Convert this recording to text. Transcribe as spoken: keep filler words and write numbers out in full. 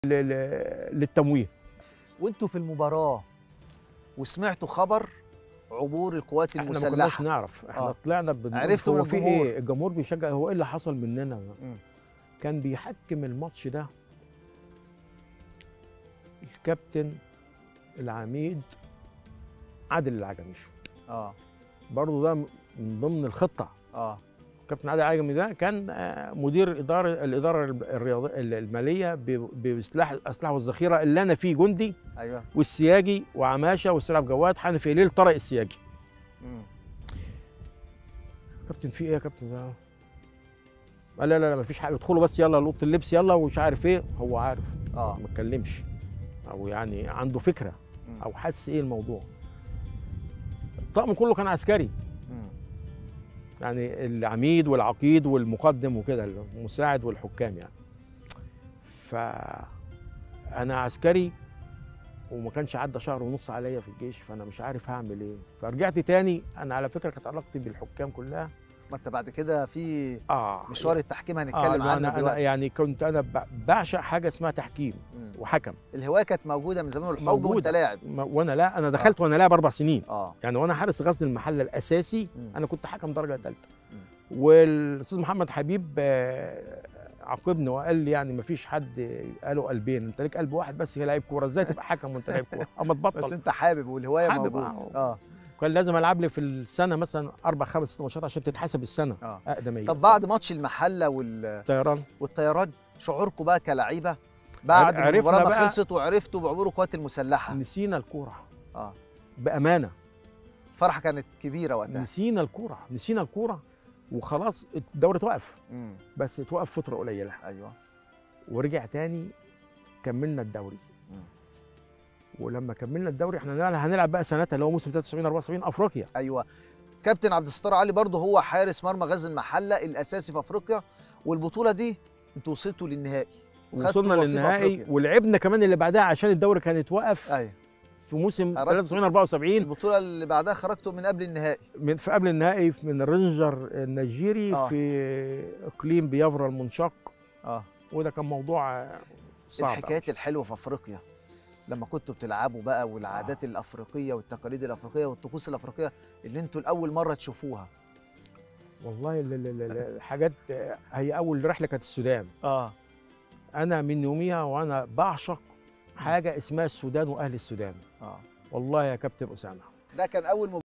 للتمويه. وانتوا في المباراه وسمعتوا خبر عبور القوات المسلحه؟ احنا ما كناش نعرف، احنا آه. طلعنا بنقول عرفتوا هو في ايه، الجمهور بيشجع، هو ايه اللي حصل مننا؟ م. كان بيحكم الماتش ده الكابتن العميد عادل العجميشو. اه برضه ده من ضمن الخطه. اه كابتن عادل العجمي ده كان مدير اداره الاداره الرياضيه الماليه بسلاح الاسلحه والذخيره اللي انا فيه جندي. ايوه والسياجي وعماشه والسلعب جواد حنفي إليل طارق السياجي. امم كابتن في ايه يا كابتن ده؟ قال لا لا لا مفيش حاجه، ادخلوا بس يلا لوط اللبس يلا ومش عارف ايه. هو عارف اه ما اتكلمش او يعني عنده فكره او حس ايه الموضوع. الطقم كله كان عسكري، يعني العميد والعقيد والمقدم وكده، المساعد والحكام يعني. فأنا عسكري وما كانش عدى شهر ونص عليا في الجيش، فأنا مش عارف هعمل إيه. فرجعت تاني. أنا على فكرة كانت علاقتي بالحكام كلها، ما أنت بعد كده في آه مشوار التحكيم هنتكلم آه عنه أنا دلوقتي. أنا يعني كنت أنا بعشق حاجة اسمها تحكيم مم. وحكم. الهواية كانت موجودة من زمان والحب وأنت لاعب. وأنا لا أنا دخلت آه. وأنا لاعب أربع سنين. آه. يعني وأنا حارس غزل المحلة الأساسي مم. أنا كنت حكم درجة ثالثة. والاستاذ محمد حبيب عاقبني وقال لي يعني ما فيش حد قالوا قلبين، انت ليك قلب واحد بس هي لعيب كوره، ازاي تبقى حكم وانت لعيب كوره؟ اما تبطل. بس انت حابب والهوايه حابب موجود. اه كان لازم العب لي في السنه مثلا اربع خمس ست ماتشات عشان تتحسب السنه آه. اقدميه. طب بعد ماتش المحله والطيران والطيران شعوركم بقى كلاعيبه بعد المباراه ما خلصت وعرفتوا بعبور القوات المسلحه؟ نسينا الكوره اه بامانه. فرحه كانت كبيره وقتها. نسينا الكوره نسينا الكوره وخلاص الدوري توقف. مم. بس توقف فتره قليله. ايوه ورجع تاني كملنا الدوري. مم. ولما كملنا الدوري احنا هنلعب بقى سنتها اللي هو موسم ثلاثة وسبعين أربعة وسبعين افريقيا. ايوه كابتن عبد الستار علي برضه هو حارس مرمى غزل المحله الاساسي في افريقيا، والبطوله دي انتوا وصلتوا للنهائي. وصلنا للنهائي ولعبنا كمان اللي بعدها عشان الدوري كان اتوقف. ايوه في موسم ثلاثة وسبعين أربعة وسبعين. البطوله اللي بعدها خرجتوا من قبل النهائي. من في قبل النهائي من الرينجر النيجيري آه. في اقليم بيافرا المنشق. اه وده كان موضوع صعب. الحكايات الحلوه في افريقيا لما كنتوا بتلعبوا بقى، والعادات آه. الافريقيه والتقاليد الافريقيه والطقوس الافريقيه اللي انتوا لاول مره تشوفوها. والله الحاجات هي اول رحله كانت السودان. اه انا من يوميها وانا بعشق حاجه اسمها السودان واهل السودان. اه والله يا كابتن اسامه. ده كان اول